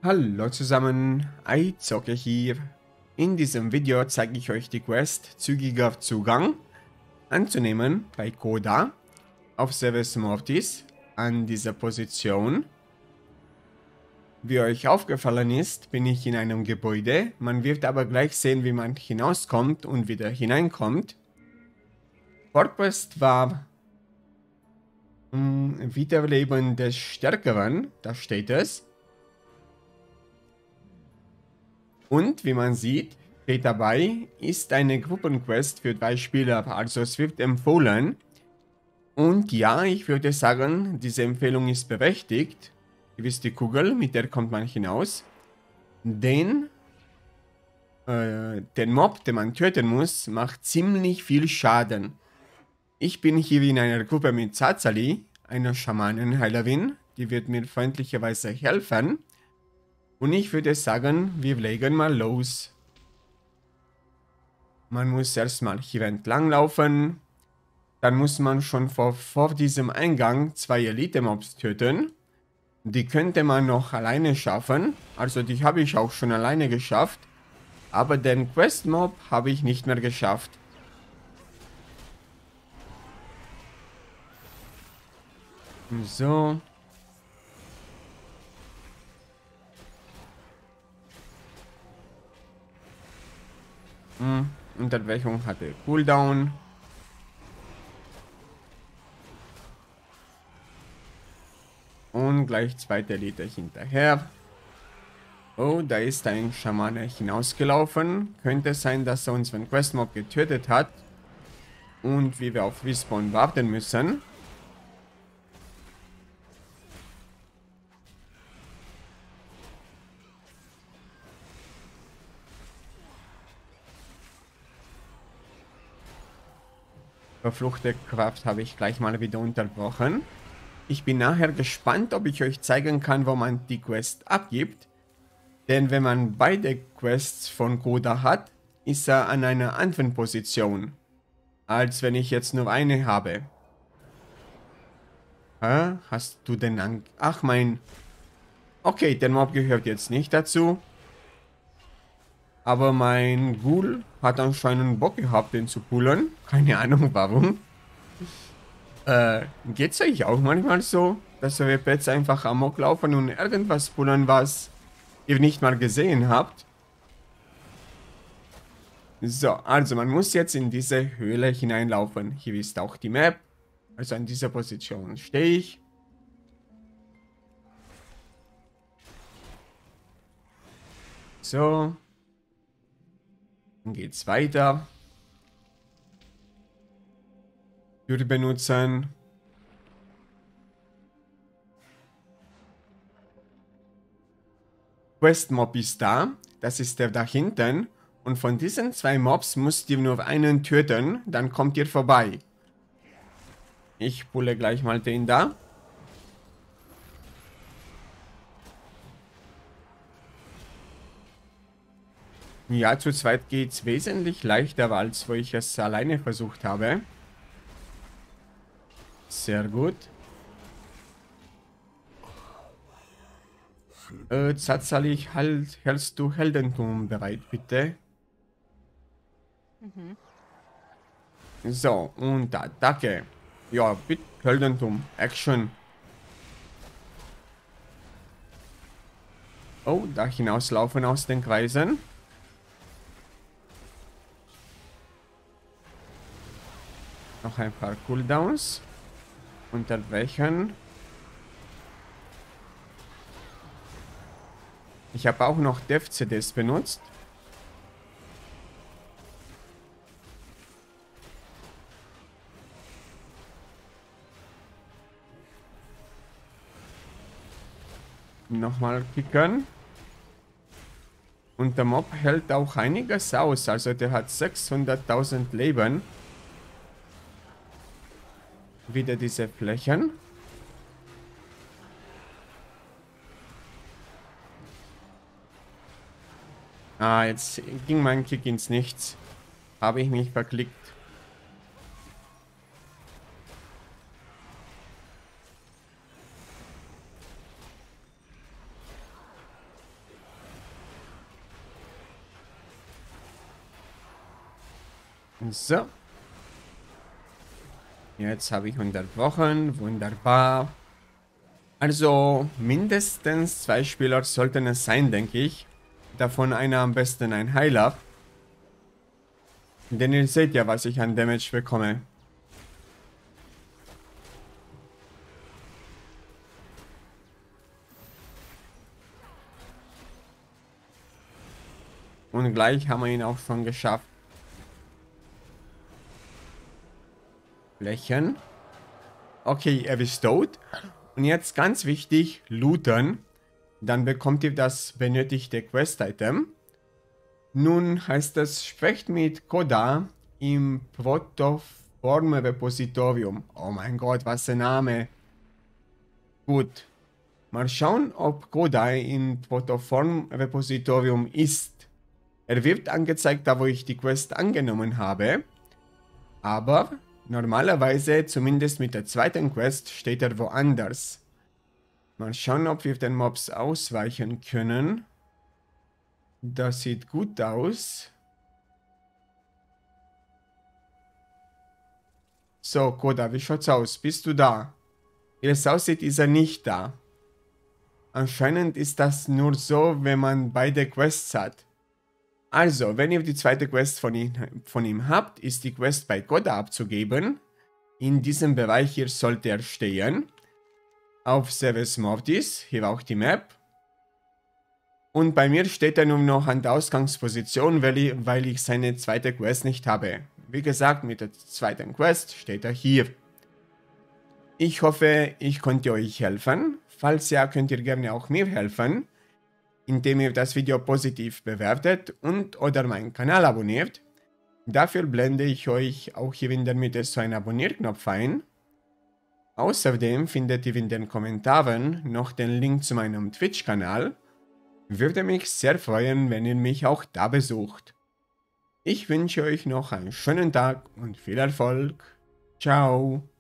Hallo zusammen, iZocke hier. In diesem Video zeige ich euch die Quest zügiger Zugang anzunehmen bei Koda auf Seves Mortis an dieser Position. Wie euch aufgefallen ist, bin ich in einem Gebäude. Man wird aber gleich sehen, wie man hinauskommt und wieder hineinkommt. Vorquest war Wiederleben des Stärkeren, da steht es. Und wie man sieht, steht dabei, ist eine Gruppenquest für 3 Spieler, also es wird empfohlen. Und ja, ich würde sagen, diese Empfehlung ist berechtigt. Ihr wisst die Kugel, mit der kommt man hinaus. Denn den Mob, den man töten muss, macht ziemlich viel Schaden. Ich bin hier in einer Gruppe mit Zazali, einer Schamanenheilerin, die wird mir freundlicherweise helfen. Und ich würde sagen, wir legen mal los. Man muss erstmal hier entlang laufen. Dann muss man schon vor diesem Eingang 2 Elite-Mobs töten. Die könnte man noch alleine schaffen. Also die habe ich auch schon alleine geschafft. Aber den Quest-Mob habe ich nicht mehr geschafft. So. Unterbrechung hatte Cooldown. Und gleich zweite Elite hinterher. Oh, da ist ein Schamane hinausgelaufen. Könnte sein, dass er unseren Questmob getötet hat. Und wir auf Respawn warten müssen. Verfluchte Kraft habe ich gleich mal wieder unterbrochen. Ich bin nachher gespannt, ob ich euch zeigen kann, wo man die Quest abgibt. Denn wenn man beide Quests von Koda hat, ist er an einer anderen Position, als wenn ich jetzt nur eine habe. Hast du denn an... Ach mein... Okay, der Mob gehört jetzt nicht dazu. Aber mein Ghoul hat anscheinend Bock gehabt, den zu pullen. Keine Ahnung warum. Geht's euch auch manchmal so, dass eure Pets einfach amok laufen und irgendwas pullen, was ihr nicht mal gesehen habt? So, also man muss jetzt in diese Höhle hineinlaufen. Hier ist auch die Map. Also an dieser Position stehe ich. So. Dann geht's weiter. Tür benutzen. Quest Mob ist da. Das ist der da hinten. Und von diesen 2 Mobs müsst ihr nur einen töten. Dann kommt ihr vorbei. Ich pulle gleich mal den da. Ja, zu zweit geht's wesentlich leichter, als wo ich es alleine versucht habe. Sehr gut. Zatzali, hältst du Heldentum bereit, bitte? Mhm. So, und Attacke. Ja, bitte, Heldentum, Action. Oh, da hinauslaufen aus den Kreisen. Noch ein paar Cooldowns. Unterbrechen. Ich habe auch noch Dev-CDs benutzt. Nochmal kicken. Und der Mob hält auch einiges aus. Also der hat 600.000 Leben. Wieder diese Flächen. Ah, jetzt ging mein Kick ins Nichts. Habe ich mich verklickt. So. Jetzt habe ich unterbrochen. Wunderbar. Also mindestens 2 Spieler sollten es sein, denke ich. Davon einer am besten ein Heiler. Denn ihr seht ja, was ich an Damage bekomme. Und gleich haben wir ihn auch schon geschafft. Lächeln. Okay, er ist tot. Und jetzt ganz wichtig, looten. Dann bekommt ihr das benötigte Quest-Item. Nun heißt es, sprecht mit Koda im Protoform-Repositorium. Oh mein Gott, was ein Name. Gut. Mal schauen, ob Koda im Protoform-Repositorium ist. Er wird angezeigt, da wo ich die Quest angenommen habe. Aber normalerweise, zumindest mit der zweiten Quest, steht er woanders. Mal schauen, ob wir den Mobs ausweichen können. Das sieht gut aus. So, Koda, wie schaut's aus? Bist du da? Wie es aussieht, ist er nicht da. Anscheinend ist das nur so, wenn man beide Quests hat. Also, wenn ihr die zweite Quest von ihm habt, ist die Quest bei Koda abzugeben. In diesem Bereich hier sollte er stehen. Auf Seves Mortis, hier auch die Map. Und bei mir steht er nur noch an der Ausgangsposition, weil ich seine zweite Quest nicht habe. Wie gesagt, mit der zweiten Quest steht er hier. Ich hoffe, ich konnte euch helfen. Falls ja, könnt ihr gerne auch mir helfen, indem ihr das Video positiv bewertet und oder meinen Kanal abonniert. Dafür blende ich euch auch hier in der Mitte so einen Abonnierknopf ein. Außerdem findet ihr in den Kommentaren noch den Link zu meinem Twitch-Kanal. Würde mich sehr freuen, wenn ihr mich auch da besucht. Ich wünsche euch noch einen schönen Tag und viel Erfolg. Ciao.